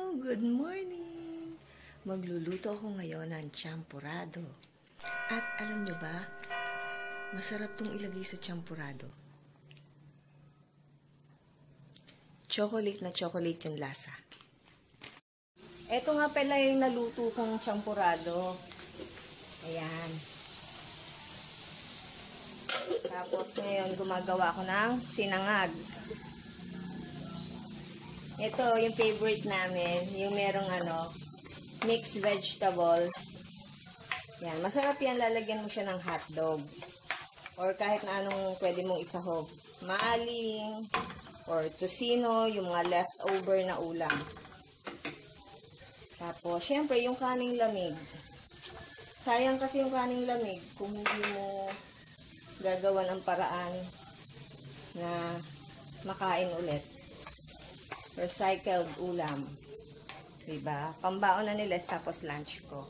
Good morning! Magluluto ako ngayon ng champurrado. At alam nyo ba, masarap tong ilagay sa champurrado. Chocolate na chocolate yung lasa. Ito nga pala yung naluto kong champurrado. Ayan. Tapos ngayon gumagawa ko ng sinangag. Ito yung favorite namin, yung merong mixed vegetables. Yan, masarap yan, lalagyan mo siya ng hotdog. Or kahit na anong pwede mong isahog. Maling, or tocino, yung mga leftover na ulam. Tapos, syempre, yung kaning lamig. Sayang kasi yung kaning lamig kung hindi mo gagawa ng paraan na makain ulit. Recycled ulam. Diba? Pambaon na niles tapos lunch ko.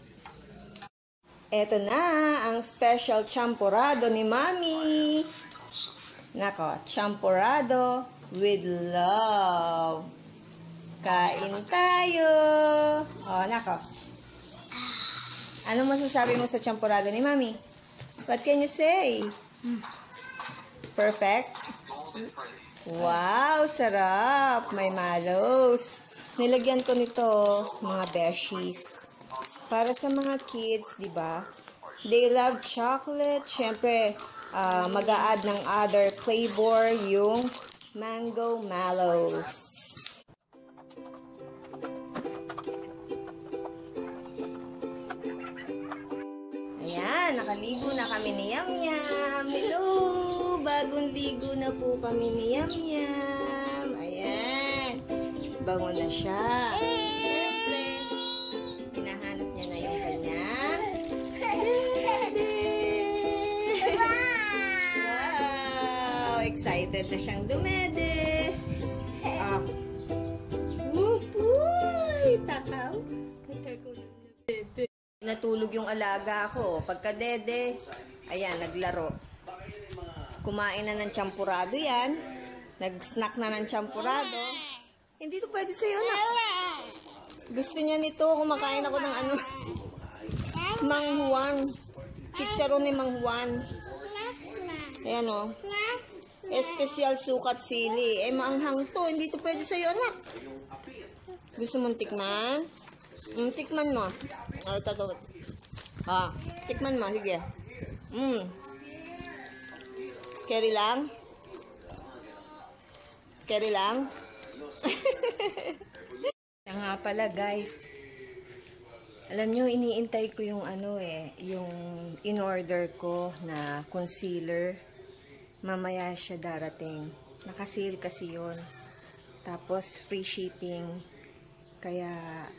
Eto na ang special champurrado ni Mami. Nako, champurrado with love. Kain tayo. Oh, nako. Ano masasabi mo sa champurrado ni Mami? What can you say? Perfect? Wow, sarap. May mallows. Nilagyan ko nito mga beshies. Para sa mga kids, di ba? They love chocolate. Siyempre, mag-a-add ng other flavor yung mango mallows. Ayan, nakaligo na kami ni Yam Yam. Hello! Bagong ligo na po kami ni Yam Yam. Ayan. Bango na siya. Siyempre, hinahanap niya na yung kanyang dede. Wow! Excited na siyang dumede. Ah. Uy! Takaw. Natulog yung alaga ko. Pagka dede, ayan, naglaro. Kumain na ng champurrado yan. Nag-snack na ng champurrado. Hindi to pwede sa'yo, anak. Gusto niya nito. Kumakain ako ng Mang Juan. Chicharon ni Mang Juan. Ayan o. Espesyal sukat sili. Maanghang to. Hindi to pwede sa'yo, anak. Gusto mong tikman? Tikman mo. Ito. Tikman mo. Sige. Carry lang? Carry lang? Kaya nga pala guys. Alam nyo, iniintay ko yung yung in-order ko na concealer. Mamaya siya darating. Naka-sale kasi yun. Tapos free shipping. Kaya,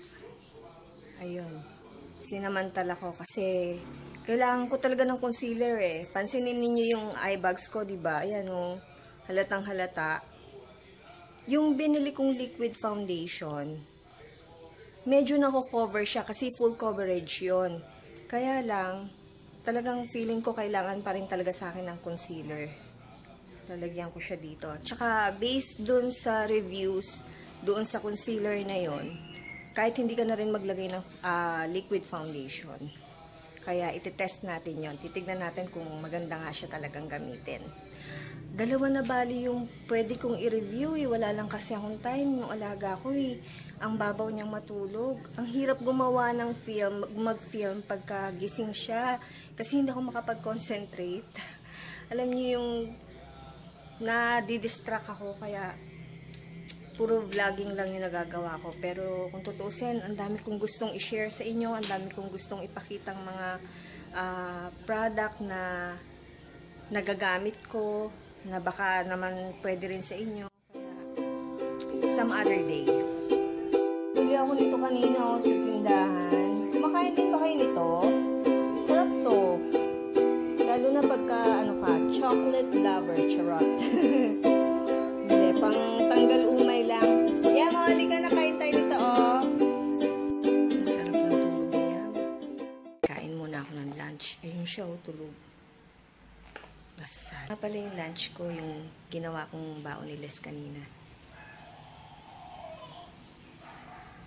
ayun. Sinamantala ko kasi kailangan ko talaga ng concealer eh. Pansinin niyo yung eye bags ko, diba? Ayan o. Halatang halata. Yung binili kong liquid foundation, medyo nako-cover siya kasi full coverage yon. Kaya lang, talagang feeling ko kailangan pa rin talaga sa akin ng concealer. Lalagyan ko siya dito. Tsaka, based dun sa reviews, doon sa concealer na yon, kahit hindi ka na rin maglagay ng liquid foundation. Kaya itetest natin yon. Titignan natin kung maganda nga siya talagang gamitin. Dalawa na bali yung pwede kong i-review eh. Wala lang kasi akong time. Yung alaga ko eh. Ang babaw niyang matulog. Ang hirap gumawa ng film, mag-film pagka gising siya. Kasi hindi ako makapag-concentrate. Alam niyo yung na-distract ako. Kaya puro vlogging lang yung nagagawa ko. Pero kung tutusin, ang dami kong gustong i-share sa inyo. Ang dami kong gustong ipakitang mga product na nagagamit ko, na baka naman pwede rin sa inyo. Kaya, some other day. Bili ako nito kanina sa tindahan. Kumakain din ba kayo nito? Sarap to. Lalo na pagka, chocolate lover, charot. Hindi, pang tanggal umay lang. Yeah, mawali ka na, kain tayo nito, oh. Masarap ng tulog niya. Kain muna ako ng lunch. Ayun siya, tulog. Masasarap. Pala yung lunch ko, yung ginawa kong baon ni Les kanina.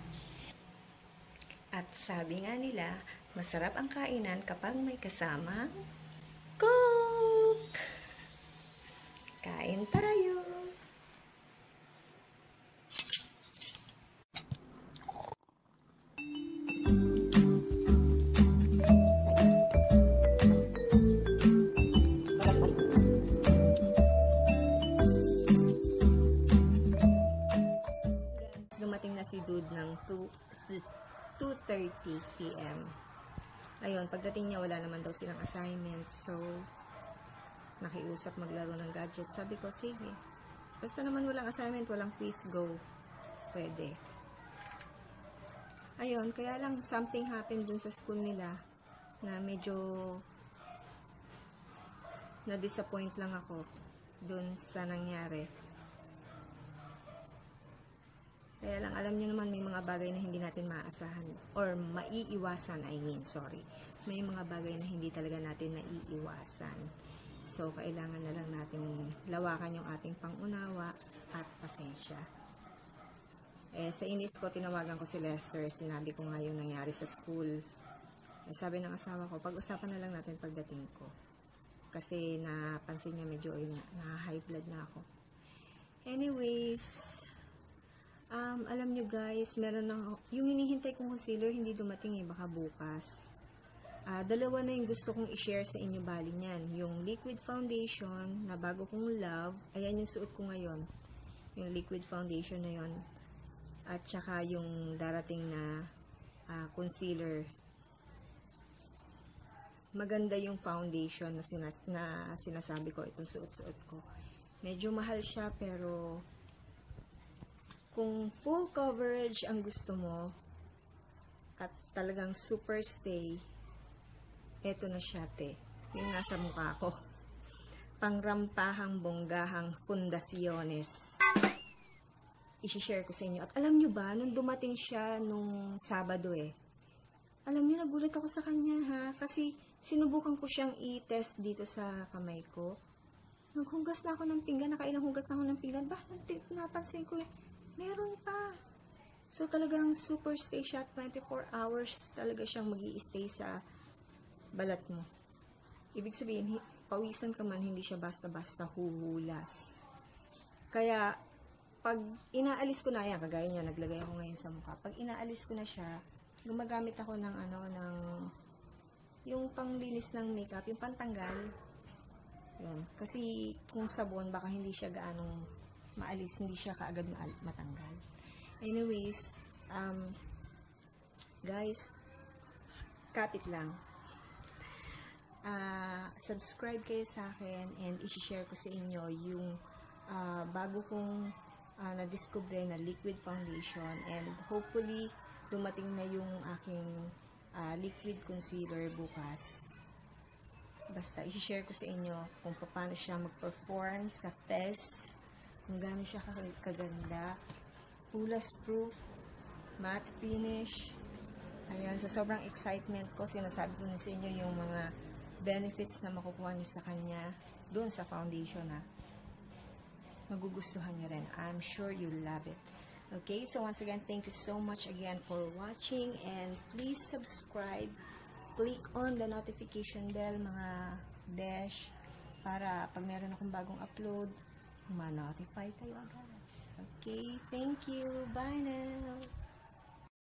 At sabi nga nila, masarap ang kainan kapag may kasama cook! Kain tayo! Dumating na si Dude ng 2:30 p.m. Ayun, pagdating niya wala naman daw silang assignment. So, nakiusap maglaro ng gadget. Sabi ko, sige. Basta naman walang assignment, walang quiz, go. Pwede. Ayun, kaya lang something happened dun sa school nila na medyo na-disappoint lang ako dun sa nangyari. Kaya lang, alam nyo naman, may mga bagay na hindi natin maaasahan. Or maiiwasan, sorry. May mga bagay na hindi talaga natin naiiwasan. So, kailangan na lang natin lawakan yung ating pangunawa at pasensya. Sa inis ko, tinawagan ko si Lester. Sinabi ko nga yung nangyari sa school. Sabi ng asawa ko, pag-usapan na lang natin pagdating ko. Kasi napansin niya medyo na-high blood na ako. Anyways, alam nyo guys, meron yung hinihintay kong concealer, hindi dumating baka bukas. Dalawa na yung gusto kong i-share sa inyo bali niyan. Yung liquid foundation na bago kong love, ayan yung suot ko ngayon. Yung liquid foundation na yon. At saka yung darating na concealer. Maganda yung foundation na sinasabi ko, itong suot-suot ko. Medyo mahal siya pero kung full coverage ang gusto mo at talagang super stay, eto na siya, te. Yung nasa mukha ko. Pangrampahang bonggahang fundasyones. I-share ko sa inyo. At alam nyo ba, nung dumating siya nung Sabado alam nyo, nagulat ako sa kanya ha. Kasi sinubukan ko siyang i-test dito sa kamay ko. Naghugas na ako ng pinggan. Nakailang hugas na ako ng pinggan. Napansin ko meron pa. So, talagang super stay siya. 24 hours talaga siyang mag-i-stay sa balat mo. Ibig sabihin, pawisan ka man, hindi siya basta-basta huhulas. Kaya, pag inaalis ko na yan, kagaya niya, naglagay ako ngayon sa mukha. Pag inaalis ko na siya, gumagamit ako ng yung panglinis ng makeup, yung pantanggal. Yun. Kasi, kung sabon, baka hindi siya gaanong maalis, hindi siya kaagad matanggal. Anyways, guys, kapit lang. Subscribe kayo sa akin and i-share ko sa inyo yung bago kong na-discover na liquid foundation and hopefully dumating na yung aking liquid concealer bukas. Basta i-share ko sa inyo kung paano siya mag-perform sa face, kung gaano siya kaganda, ulas proof, matte finish. Ayan, sa sobrang excitement ko, sinasabi ko na sa inyo yung mga benefits na makukuha nyo sa kanya doon sa foundation magugustuhan nyo rin. I'm sure you'll love it. Okay, so once again, thank you so much again for watching and please subscribe. Click on the notification bell mga besh para pag meron akong bagong upload, ma-notify kayo agad. Okay, thank you. Bye now.